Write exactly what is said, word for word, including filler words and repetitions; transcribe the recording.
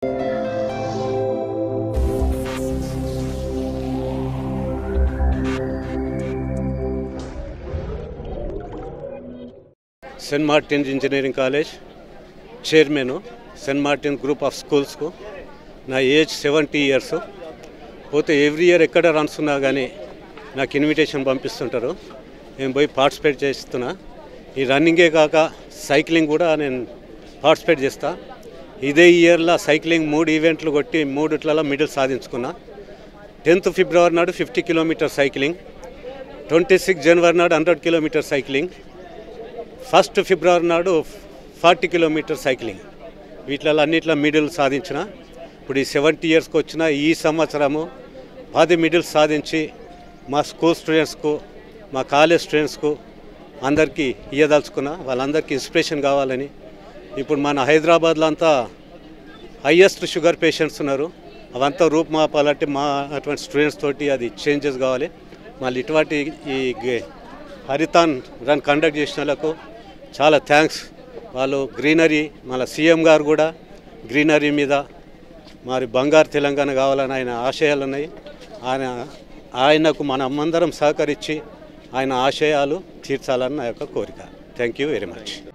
Saint Martin engineering college chairman, Saint Martin group of స్కూల్స్కు నా age seventy years. పోతే every year ఎక్కడ runs ఉన్నా కానీ నాకు ఇన్విటేషన్ పంపిస్తుంటారు. నేను పోయి పార్టిసిపేట్ చేస్తున్నా. ఈ రన్నింగే కాక సైక్లింగ్ కూడా నేను పార్టిసిపేట్ చేస్తా. ఇదే ఇయర్లో సైక్లింగ్ మూడు ఈవెంట్లు కొట్టి మూడిట్లలో మిడిల్ సాధించుకున్నా. టెన్త్ ఫిబ్రవరి నాడు fifty kilometre cycling, twenty six January నాడు hundred kilometre cycling, first February నాడు ఫార్టీ కిలోమీటర్ సైక్లింగ్. వీటిలో అన్నిట్లో మిడిల్ సాధించిన. ఇప్పుడు ఈ సెవెంటీ ఇయర్స్కి వచ్చిన ఈ సంవత్సరము పది మిడిల్స్ సాధించి మా స్కూల్ స్టూడెంట్స్కు, మా కాలేజ్ స్టూడెంట్స్కు అందరికీ ఇయ్యదలుచుకున్నా. వాళ్ళందరికీ ఇన్స్పిరేషన్ కావాలని. ఇప్పుడు మన హైదరాబాద్లో అంతా హయ్యెస్ట్ షుగర్ పేషెంట్స్ ఉన్నారు. అవంతా రూపుమాపాలంటే మా అటువంటి స్టూడెంట్స్ తోటి అది చేంజెస్ కావాలి. మళ్ళీ ఇటువంటి ఈ హరితాన్ రన్ కండక్ట్ చేసిన వాళ్ళకు చాలా థ్యాంక్స్. వాళ్ళు గ్రీనరీ, మళ్ళీ సీఎం గారు కూడా గ్రీనరీ మీద మరి బంగారు తెలంగాణ కావాలని ఆయన ఆశయాలు ఉన్నాయి. ఆయన ఆయనకు మనమందరం సహకరించి ఆయన ఆశయాలు తీర్చాలని నా యొక్క కోరిక. Thank you very much.